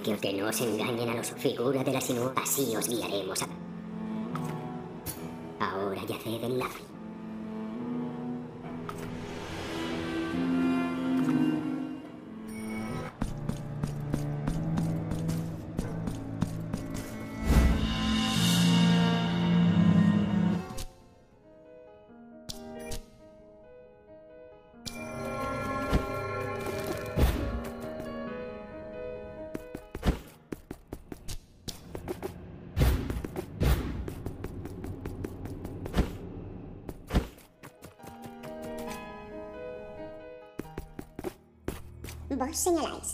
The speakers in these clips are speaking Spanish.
que no os engañen a los figura de la sinúa. Así os guiaremos a... Ahora yaced en la... Vos señaláis.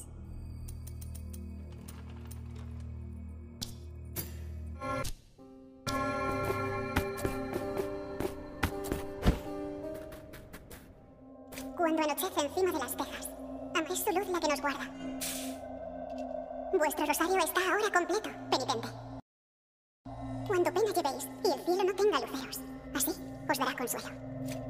Cuando anochece encima de las tejas, amáis su luz la que nos guarda. Vuestro rosario está ahora completo, penitente. Cuando pena llevéis y el cielo no tenga luceros, así os dará consuelo.